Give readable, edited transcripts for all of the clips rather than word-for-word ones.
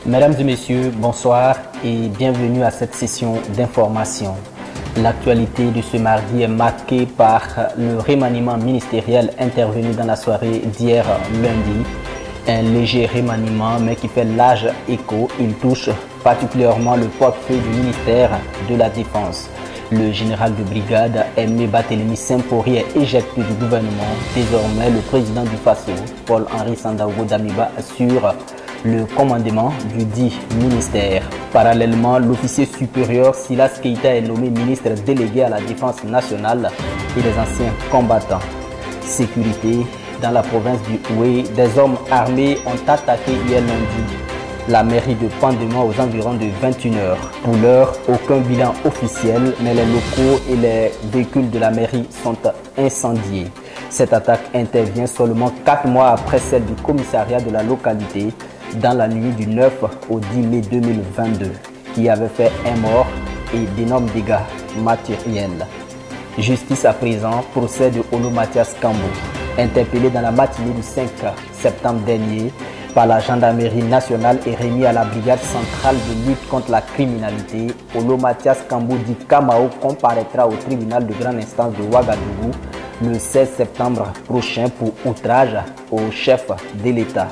Mesdames et messieurs, bonsoir et bienvenue à cette session d'information. L'actualité de ce mardi est marquée par le remaniement ministériel intervenu dans la soirée d'hier lundi. Un léger remaniement mais qui fait large écho. Il touche particulièrement le portefeuille du ministère de la Défense. Le général de brigade Aimé Barthélemy Sempori est éjecté du gouvernement. Désormais, le président du FASO, Paul-Henri Sandaogo Damiba, assure le commandement du dit ministère. Parallèlement, l'officier supérieur Silas Keita est nommé ministre délégué à la Défense nationale et des anciens combattants. Sécurité. Dans la province du Houé, des hommes armés ont attaqué hier lundi la mairie de Pandéma aux environs de 21h. Pour l'heure, aucun bilan officiel, mais les locaux et les véhicules de la mairie sont incendiés. Cette attaque intervient seulement 4 mois après celle du commissariat de la localité dans la nuit du 9 au 10 mai 2022, qui avait fait un mort et d'énormes dégâts matériels. Justice à présent, procès de Olo Mathias Kambo, interpellé dans la matinée du 5 septembre dernier par la gendarmerie nationale et remis à la brigade centrale de lutte contre la criminalité. Olo Mathias Kambo dit Kamao comparaîtra au tribunal de grande instance de Ouagadougou le 16 septembre prochain pour outrage au chef de l'État.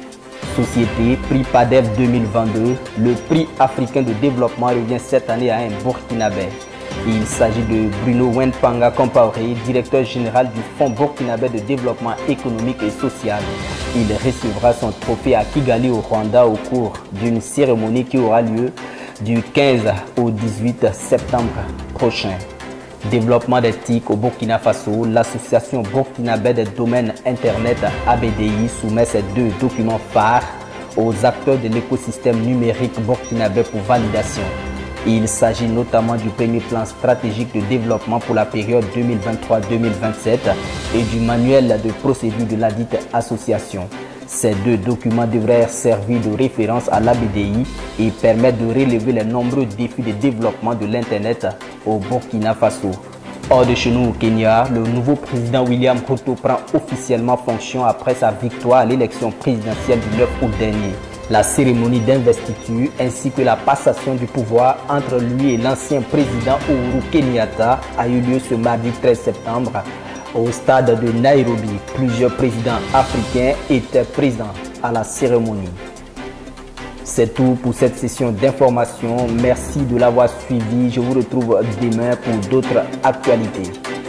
Société, prix PADEF 2022, le prix africain de développement revient cette année à un Burkinabé. Il s'agit de Bruno Wenpanga Compaoré, directeur général du Fonds burkinabé de développement économique et social. Il recevra son trophée à Kigali au Rwanda au cours d'une cérémonie qui aura lieu du 15 au 18 septembre prochain. Développement des TIC au Burkina Faso, l'association burkinabé des domaines Internet ABDI soumet ces 2 documents phares aux acteurs de l'écosystème numérique burkinabé pour validation. Il s'agit notamment du premier plan stratégique de développement pour la période 2023-2027 et du manuel de procédure de ladite association. Ces 2 documents devraient servir de référence à l'ABDI et permettre de relever les nombreux défis de développement de l'Internet au Burkina Faso. Hors de chez nous au Kenya, le nouveau président William Ruto prend officiellement fonction après sa victoire à l'élection présidentielle du 9 août dernier. La cérémonie d'investiture ainsi que la passation du pouvoir entre lui et l'ancien président Uhuru Kenyatta a eu lieu ce mardi 13 septembre au stade de Nairobi. Plusieurs présidents africains étaient présents à la cérémonie. C'est tout pour cette session d'information. Merci de l'avoir suivi. Je vous retrouve demain pour d'autres actualités.